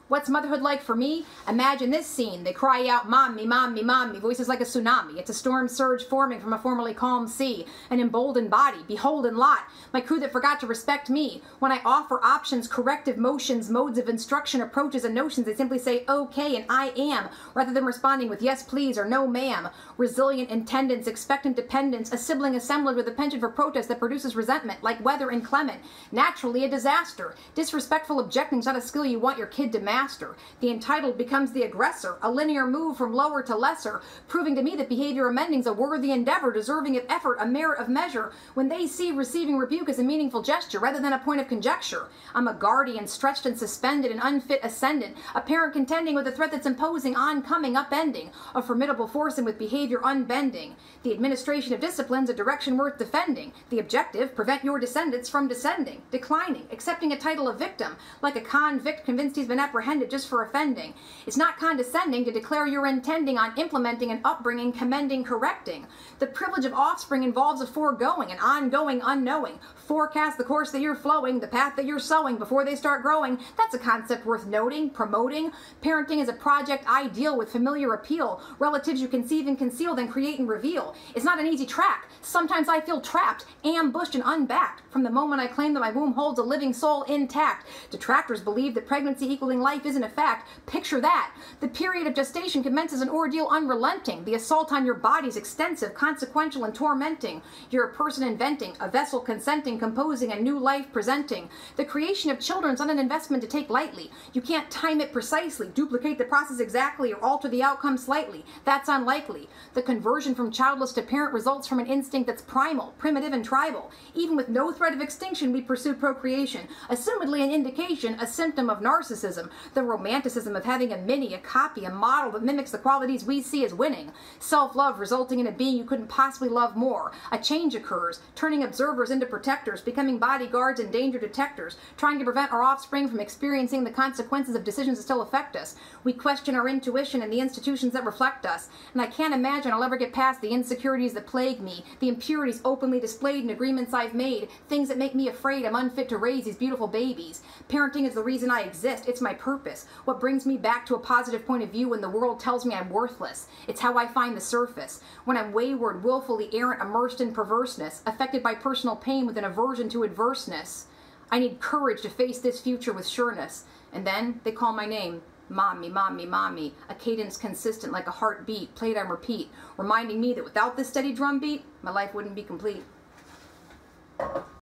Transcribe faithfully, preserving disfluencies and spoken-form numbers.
What's motherhood like for me? Imagine this scene. They cry out, "Mommy, mommy, mommy," voices like a tsunami. It's a storm surge forming from a formerly calm sea. An emboldened body, beholden lot. My crew that forgot to respect me. When I offer options, corrective motions, modes of instruction, approaches, and notions, they simply say, "Okay," and "I am," rather than responding with "yes, please," or "no, ma'am." Resilient intendence, expectant dependence, a sibling assemblage with a penchant for protest that produces resentment, like weather inclement. Naturally a disaster. Disrespectful objecting's not a skill you want your kid to master. The entitled becomes the aggressor, a linear move from lower to lesser, proving to me that behavior amending's a worthy endeavor, deserving of effort, a merit of measure, when they see receiving rebuke as a meaningful gesture rather than a point of conjecture. I'm a guardian, stretched and suspended, an unfit ascendant, a parent contending with a threat that's imposing, oncoming, upending, a formidable force and with behavior unbending. The administration of discipline's a direction worth defending. The objective, prevent your descendants from descending, declining, accepting a title of victim, like a convict convinced he's been apprehended just for offending. It's not condescending to declare you're intending on implementing an upbringing, commending, correcting. The privilege of offspring involves a foregoing, an ongoing unknowing. Forecast the course that you're flowing, the path that you're sowing before they start growing. That's a concept worth noting, promoting. Parenting is a project ideal with familiar appeal. Relatives you conceive and conceal, then create and reveal. It's not an easy track. Sometimes I feel trapped, ambushed, and unbacked from the moment I claim that my womb holds a living soul intact. Detractors believe that pregnancy equaling life isn't a fact. Picture that. The period of gestation commences an ordeal unrelenting. The assault on your body is extensive, consequential, and tormenting. You're a person inventing, a vessel consenting, composing, a new life presenting. The creation of children is not an investment to take lightly. You can't time it precisely, duplicate the process exactly, or alter the outcome slightly. That's unlikely. The conversion from childless to parent results from an instinct that's primal, primitive, and tribal. Even with no threat of extinction, we pursue procreation, assumedly an indication, a symptom of narcissism. The romanticism of having a mini, a copy, a model that mimics the qualities we see as winning. Self-love resulting in a being you couldn't possibly love more. A change occurs, turning observers into protectors, becoming bodyguards and danger detectors, trying to prevent our offspring from experiencing the consequences of decisions that still affect us. We question our intuition and the institutions that reflect us, and I can't imagine I'll ever get past the insecurities that plague me, the impurities openly displayed in agreements I've made, things that make me afraid I'm unfit to raise these beautiful babies. Parenting is the reason I exist. It's my purpose. What brings me back to a positive point of view when the world tells me I'm worthless. It's how I find the surface. When I'm wayward, willfully errant, immersed in perverseness, affected by personal pain with an aversion to adverseness. I need courage to face this future with sureness. And then they call my name. Mommy, mommy, mommy. A cadence consistent like a heartbeat, played on repeat, reminding me that without this steady drumbeat, my life wouldn't be complete.